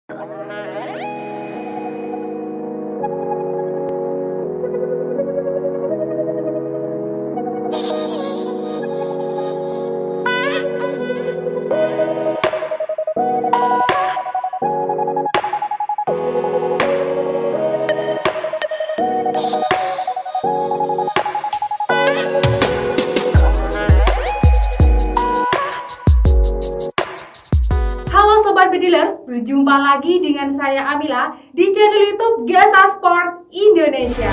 Sobat Bedilers, berjumpa lagi dengan saya Amila di channel YouTube Gesa Sport Indonesia.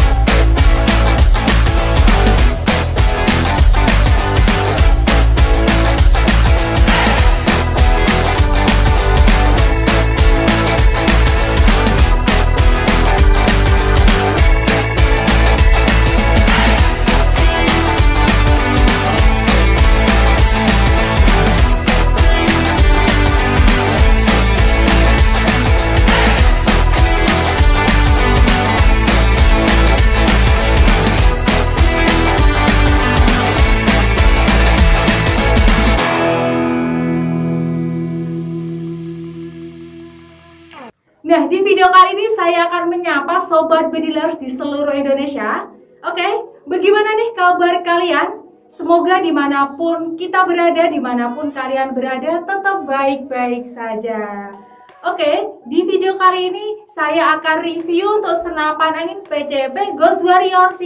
Nah, di video kali ini saya akan menyapa Sobat Bedilers di seluruh Indonesia. Oke, bagaimana nih kabar kalian? Semoga dimanapun kita berada, dimanapun kalian berada, tetap baik-baik saja. Oke, di video kali ini saya akan review untuk senapan angin PCP Ghost Warrior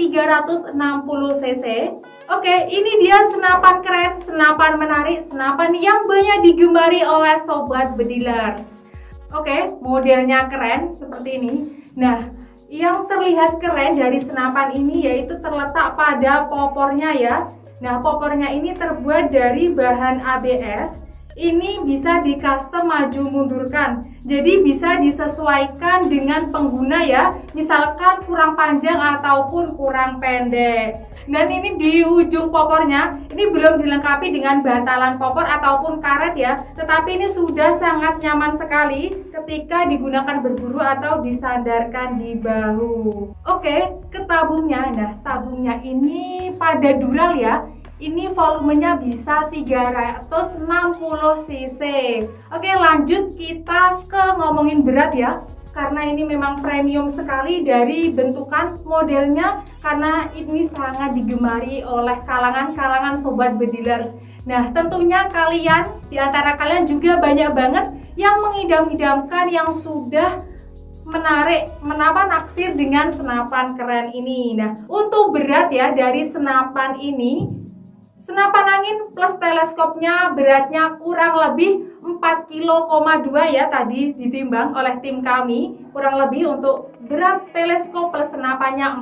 360cc. Oke, ini dia senapan keren, senapan menarik, senapan yang banyak digemari oleh Sobat Bedilers. Oke, modelnya keren seperti ini. Nah, yang terlihat keren dari senapan ini yaitu terletak pada popornya ya. Nah, popornya ini terbuat dari bahan ABS. Ini bisa di custom maju mundurkan. Jadi bisa disesuaikan dengan pengguna ya. Misalkan kurang panjang ataupun kurang pendek. Dan ini di ujung popornya, ini belum dilengkapi dengan bantalan popor ataupun karet ya. Tetapi ini sudah sangat nyaman sekali ketika digunakan berburu atau disandarkan di bahu. Oke, ke tabungnya. Nah, tabungnya ini pada dural ya. Ini volumenya bisa 360 cc. Oke, lanjut kita ke ngomongin berat ya. Karena ini memang premium sekali dari bentukan modelnya, karena ini sangat digemari oleh kalangan Sobat Bedilers. Nah, tentunya kalian, di antara kalian juga banyak banget yang mengidam-idamkan, yang sudah naksir dengan senapan keren ini. Nah, untuk berat ya dari senapan ini, senapan angin plus teleskopnya beratnya kurang lebih 4,2 kg ya, tadi ditimbang oleh tim kami. Kurang lebih untuk berat teleskop plus senapannya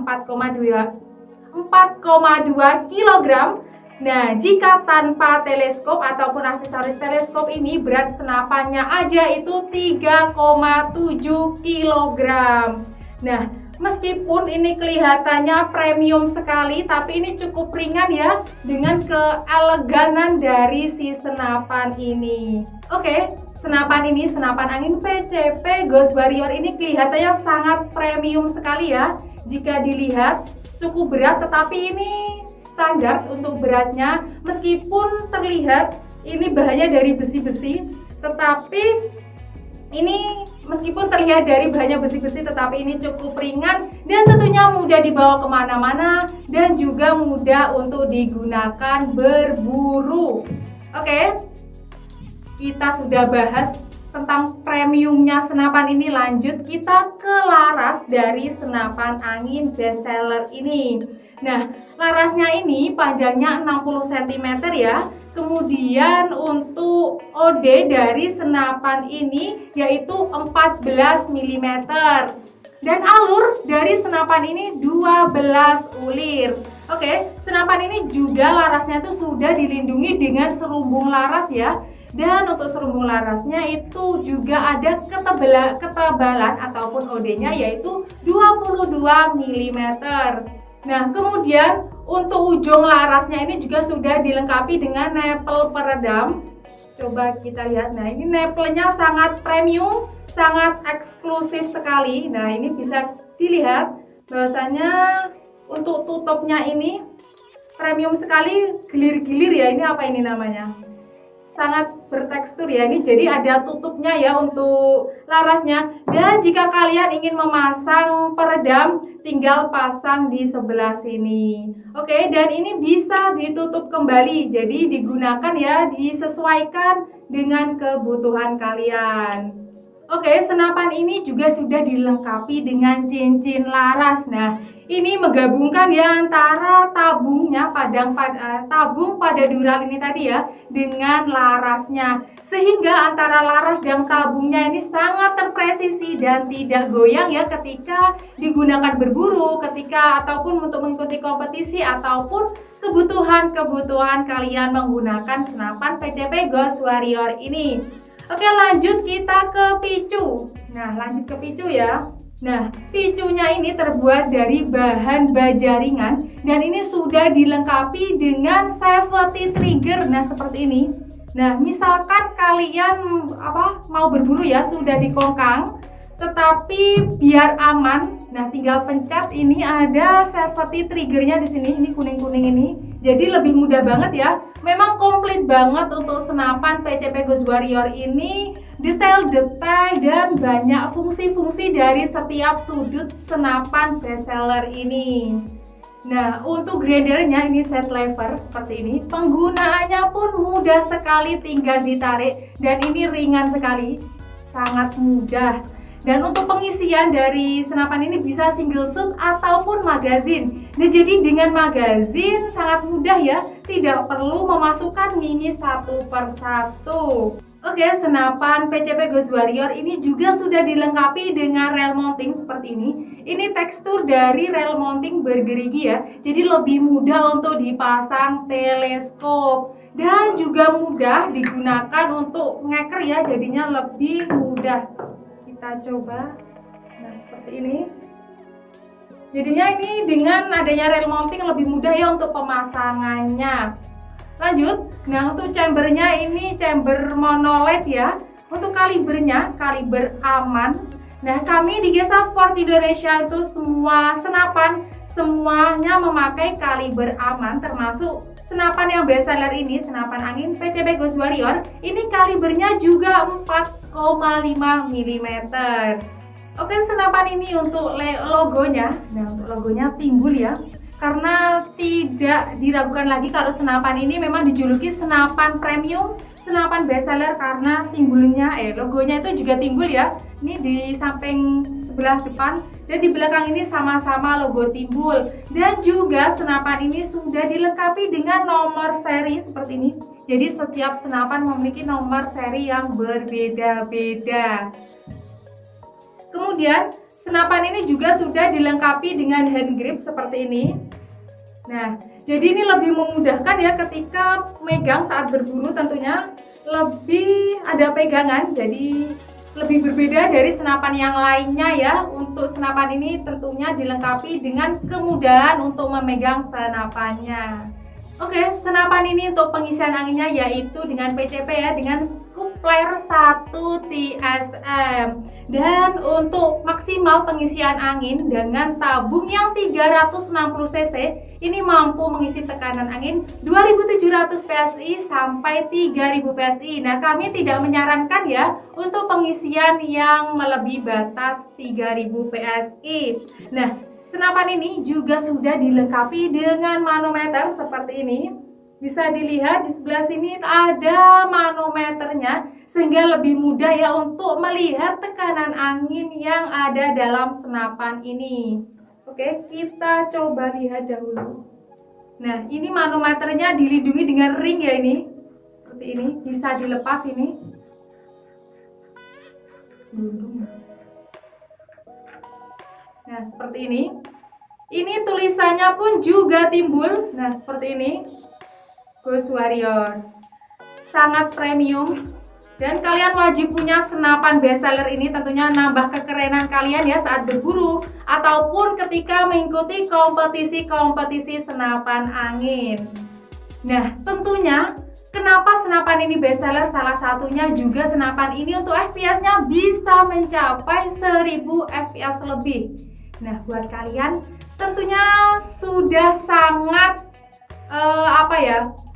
4,2 kg. Nah, jika tanpa teleskop ataupun aksesoris teleskop ini, berat senapannya aja itu 3,7 kg. Nah, meskipun ini kelihatannya premium sekali, tapi ini cukup ringan ya dengan keeleganan dari si senapan ini. Oke, senapan ini, senapan angin PCP Ghost Warrior ini kelihatannya sangat premium sekali ya. Jika dilihat cukup berat, tetapi ini standar untuk beratnya. Meskipun terlihat ini bahannya dari besi-besi, tetapi ini meskipun terlihat dari bahannya besi-besi, tetapi ini cukup ringan dan tentunya mudah dibawa kemana-mana dan juga mudah untuk digunakan berburu. Oke, kita sudah bahas tentang premiumnya senapan ini. Lanjut kita ke laras dari senapan angin bestseller ini. Nah, larasnya ini panjangnya 60 cm ya. Kemudian untuk OD dari senapan ini yaitu 14 mm. Dan alur dari senapan ini 12 ulir. Oke, senapan ini juga larasnya itu sudah dilindungi dengan serumbung laras ya. Dan untuk serumbung larasnya itu juga ada ketebalan ataupun OD-nya yaitu 22 mm. Nah, kemudian untuk ujung larasnya ini juga sudah dilengkapi dengan nepel peredam. Coba kita lihat. Nah, ini nepelnya sangat premium, sangat eksklusif sekali. Nah, ini bisa dilihat bahwasanya untuk tutupnya ini premium sekali, gilir-gilir ya. Ini apa ini namanya? sangat bertekstur ya. Ini jadi ada tutupnya ya untuk larasnya. Dan jika kalian ingin memasang peredam, tinggal pasang di sebelah sini. Oke, dan ini bisa ditutup kembali. Jadi digunakan ya, disesuaikan dengan kebutuhan kalian. Oke, senapan ini juga sudah dilengkapi dengan cincin laras. Nah, ini menggabungkan ya antara tabung pada dural ini tadi ya dengan larasnya, sehingga antara laras dan tabungnya ini sangat terpresisi dan tidak goyang ya ketika digunakan berburu, ataupun untuk mengikuti kompetisi ataupun kebutuhan kalian menggunakan senapan PCP Ghost Warrior ini. Oke, lanjut kita ke picu. Nah, lanjut ke picu ya. Nah, picunya ini terbuat dari bahan baja ringan dan ini sudah dilengkapi dengan safety trigger. Nah, seperti ini. Nah, misalkan kalian mau berburu ya, sudah dikongkang, tetapi biar aman. Nah, tinggal pencet, ini ada safety triggernya di sini. Ini kuning-kuning ini. Jadi lebih mudah banget ya. Memang komplit banget untuk senapan PCP Ghost Warrior ini. Detail-detail dan banyak fungsi-fungsi dari setiap sudut senapan bestseller ini. Nah, untuk grendelnya ini set lever seperti ini. Penggunaannya pun mudah sekali, tinggal ditarik. Dan ini ringan sekali, sangat mudah. Dan untuk pengisian dari senapan ini bisa single shoot ataupun magazin. Nah, jadi dengan magazin sangat mudah ya, tidak perlu memasukkan mini satu persatu. Oke, senapan PCP Ghost Warrior ini juga sudah dilengkapi dengan rail mounting seperti ini. Ini tekstur dari rail mounting bergerigi ya, jadi lebih mudah untuk dipasang teleskop. Dan juga mudah digunakan untuk ngeker ya, jadinya lebih mudah. Kita coba. Nah, seperti ini. Jadinya ini dengan adanya rail mounting lebih mudah ya untuk pemasangannya. Lanjut. Nah, untuk chambernya ini chamber monoled ya. Untuk kalibernya, kaliber aman. Nah, kami di Gesa Sport Indonesia itu semua senapan semuanya memakai kaliber aman, termasuk senapan yang bestseller ini, senapan angin PCP Ghost Warrior. Ini kalibernya juga 4,5 mm. Oke, senapan ini untuk logonya. Nah, untuk logonya timbul ya. Karena tidak diragukan lagi kalau senapan ini memang dijuluki senapan premium, senapan bestseller karena timbulnya logonya itu juga timbul ya. Ini di samping sebelah depan dan di belakang ini sama-sama logo timbul. Dan juga senapan ini sudah dilengkapi dengan nomor seri seperti ini. Jadi setiap senapan memiliki nomor seri yang berbeda-beda. Kemudian senapan ini juga sudah dilengkapi dengan hand grip seperti ini. Nah, jadi ini lebih memudahkan ya ketika megang saat berburu, tentunya lebih ada pegangan, jadi lebih berbeda dari senapan yang lainnya ya. Untuk senapan ini tentunya dilengkapi dengan kemudahan untuk memegang senapannya. Oke, senapan ini untuk pengisian anginnya yaitu dengan PCP ya, dengan coupler 1 TSM. Dan untuk maksimal pengisian angin dengan tabung yang 360 cc, ini mampu mengisi tekanan angin 2700 PSI sampai 3000 PSI. Nah, kami tidak menyarankan ya untuk pengisian yang melebihi batas 3000 PSI. Nah, senapan ini juga sudah dilengkapi dengan manometer seperti ini. Bisa dilihat di sebelah sini ada manometernya sehingga lebih mudah ya untuk melihat tekanan angin yang ada dalam senapan ini. Oke, kita coba lihat dahulu. Nah, ini manometernya dilindungi dengan ring ya ini. Seperti ini, bisa dilepas ini. Nah, seperti ini. Ini tulisannya pun juga timbul. Nah, seperti ini. Ghost Warrior. Sangat premium. Dan kalian wajib punya senapan bestseller ini, tentunya nambah kekerenan kalian ya saat berburu ataupun ketika mengikuti kompetisi-kompetisi senapan angin. Nah, tentunya kenapa senapan ini bestseller? Salah satunya juga senapan ini untuk FPS-nya bisa mencapai 1000 FPS lebih. Nah, buat kalian tentunya sudah sangat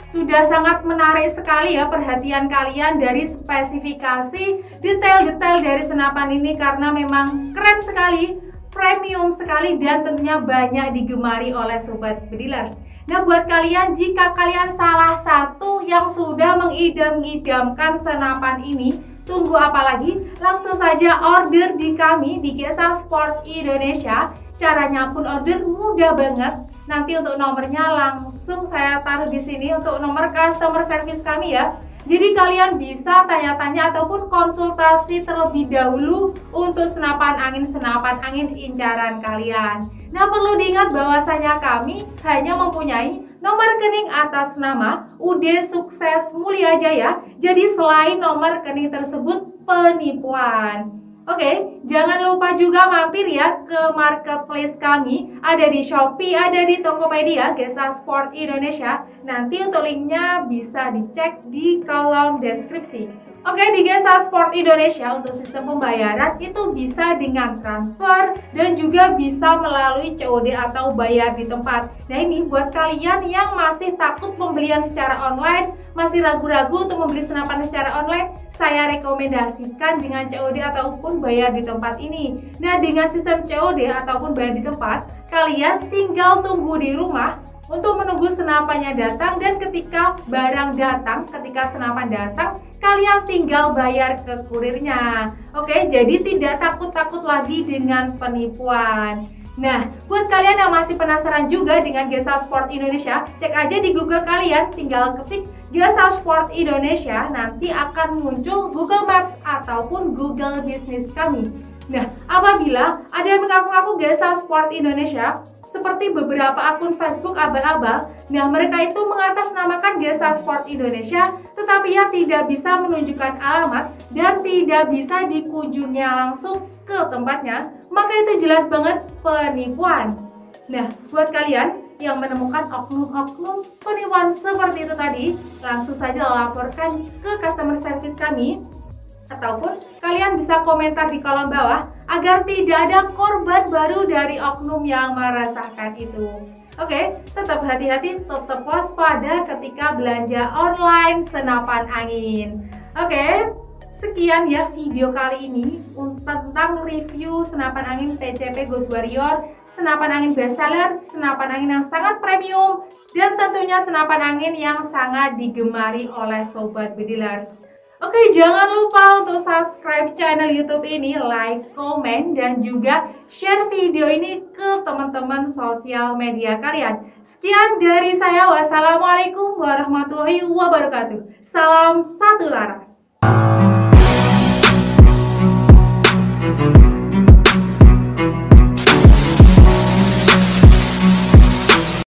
Sudah sangat menarik sekali ya perhatian kalian dari spesifikasi detail-detail dari senapan ini karena memang keren sekali, premium sekali, dan tentunya banyak digemari oleh Sobat Bedilers. Nah, buat kalian, jika kalian salah satu yang sudah mengidam-idamkan senapan ini, tunggu apa lagi? Langsung saja order di kami di GSA Sport Indonesia. Caranya pun order mudah banget. Nanti untuk nomornya langsung saya taruh di sini untuk nomor customer service kami ya. Jadi kalian bisa tanya-tanya ataupun konsultasi terlebih dahulu untuk senapan angin incaran kalian. Nah, perlu diingat bahwasanya kami hanya mempunyai nomor rekening atas nama UD Sukses Mulia Jaya. Jadi selain nomor rekening tersebut penipuan. Oke, jangan lupa juga mampir ya ke marketplace kami. Ada di Shopee, ada di Tokopedia, GSA Sport Indonesia. Nanti untuk linknya bisa dicek di kolom deskripsi. Oke, di GSA Sport Indonesia untuk sistem pembayaran itu bisa dengan transfer dan juga bisa melalui COD atau bayar di tempat. Nah, ini buat kalian yang masih takut pembelian secara online, masih ragu-ragu untuk membeli senapan secara online, saya rekomendasikan dengan COD ataupun bayar di tempat ini. Nah, dengan sistem COD ataupun bayar di tempat, kalian tinggal tunggu di rumah untuk menunggu senapannya datang, dan ketika barang datang, ketika senapan datang, kalian tinggal bayar ke kurirnya. Oke, jadi tidak takut-takut lagi dengan penipuan. Nah, buat kalian yang masih penasaran juga dengan GSA Sport Indonesia, cek aja di Google kalian, tinggal ketik GSA Sport Indonesia, nanti akan muncul Google Maps ataupun Google Business kami. Nah, apabila ada yang mengaku-ngaku GSA Sport Indonesia, seperti beberapa akun Facebook abal-abal, nah mereka itu mengatasnamakan GSA Sport Indonesia, tetapi ya tidak bisa menunjukkan alamat dan tidak bisa dikunjungi langsung ke tempatnya, maka itu jelas banget penipuan. Nah, buat kalian yang menemukan oknum-oknum penipuan seperti itu tadi, langsung saja laporkan ke customer service kami, ataupun kalian bisa komentar di kolom bawah agar tidak ada korban baru dari oknum yang meresahkan itu. Oke, tetap hati-hati, tetap waspada ketika belanja online senapan angin. Oke, sekian ya video kali ini tentang review senapan angin PCP Ghost Warrior, senapan angin bestseller, senapan angin yang sangat premium, dan tentunya senapan angin yang sangat digemari oleh Sobat Bedilers. Oke, jangan lupa untuk subscribe channel YouTube ini, like, komen, dan juga share video ini ke teman-teman sosial media kalian. Sekian dari saya, wassalamualaikum warahmatullahi wabarakatuh. Salam satu laras.